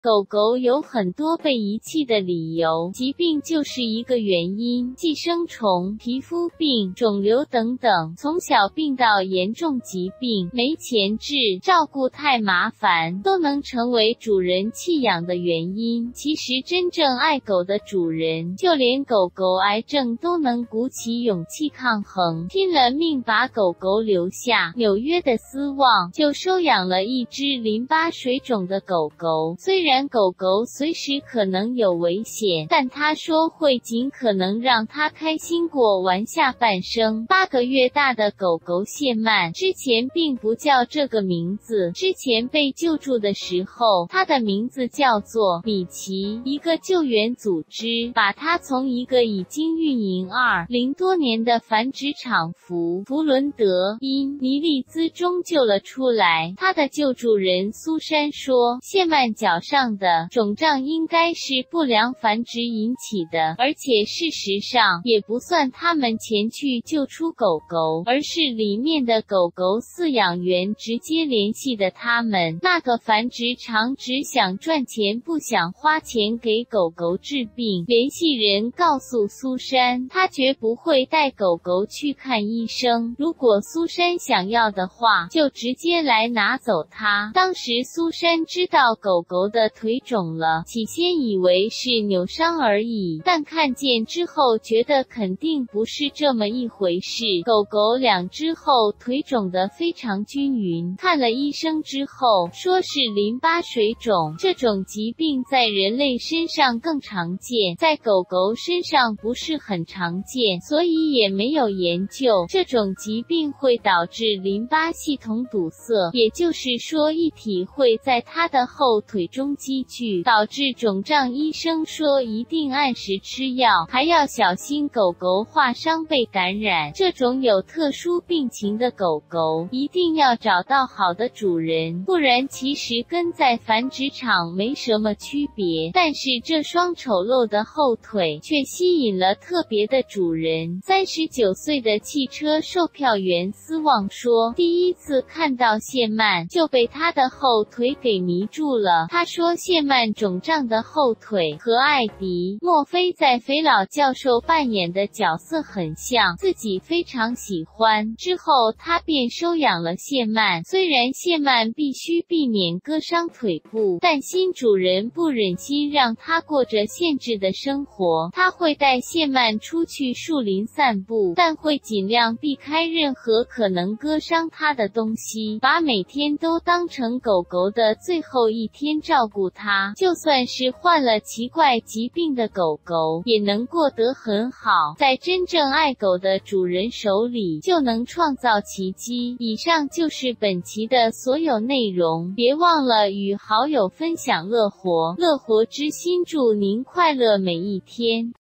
狗狗有很多被遗弃的理由，疾病就是一个原因，寄生虫、皮肤病、肿瘤等等，从小病到严重疾病，没钱治，照顾太麻烦，都能成为主人弃养的原因。其实真正爱狗的主人，就连狗狗癌症都能鼓起勇气抗衡，拼了命把狗狗留下。纽约的斯旺就收养了一只淋巴水肿的狗狗，虽然狗狗随时可能有危险，但他说会尽可能让它开心过完下半生。8个月大的狗狗谢曼之前并不叫这个名字，之前被救助的时候，它的名字叫做米奇，一个救援组织把它从一个已经运营20多年的繁殖场弗伦德因尼利兹中救了出来。他的救助人苏珊说，谢曼脚上的肿胀应该是不良繁殖引起的，而且事实上也不算他们前去救出狗狗，而是里面的狗狗饲养员直接联系的他们。那个繁殖场只想赚钱，不想花钱给狗狗治病。联系人告诉苏珊，他绝不会带狗狗去看医生，如果苏珊想要的话，就直接来拿走它。当时苏珊知道狗狗的腿肿了，起先以为是扭伤而已，但看见之后觉得肯定不是这么一回事。狗狗2只后腿肿得非常均匀，看了医生之后说是淋巴水肿，这种疾病在人类身上更常见，在狗狗身上不是很常见，所以也没有研究这种疾病会导致淋巴系统堵塞，也就是说液体会在它的后腿中积聚，导致肿胀。医生说一定按时吃药，还要小心狗狗划伤被感染。这种有特殊病情的狗狗一定要找到好的主人，不然其实跟在繁殖场没什么区别。但是这双丑陋的后腿却吸引了特别的主人。39岁的汽车售票员斯旺说，第一次看到谢曼就被他的后腿给迷住了。他说谢曼肿胀的后腿和艾迪·墨菲在肥佬教授扮演的角色很像，自己非常喜欢。之后他便收养了谢曼，虽然谢曼必须避免割伤腿部，但新主人不忍心让他过着限制的生活。他会带谢曼出去树林散步，但会尽量避开任何可能割伤他的东西，把每天都当成狗狗的最后一天照顾它。就算是患了奇怪疾病的狗狗，也能过得很好，在真正爱狗的主人手里就能创造奇迹。以上就是本期的所有内容，别忘了与好友分享乐活之心，祝您快乐每一天。